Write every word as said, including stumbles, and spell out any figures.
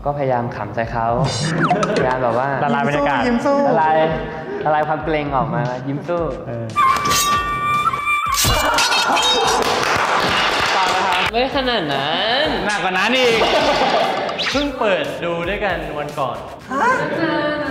ก็พยายามขำใส่เขาพยายามแบบว่าละลายบรรยากาศยิ้มสู้ละลายละลายความเกรงออกมายิ้มสู้ฟังนะครับไม่ขนาดนั้นหนักกว่านั้นอีกเพิ่งเปิดดูด้วยกันวันก่อน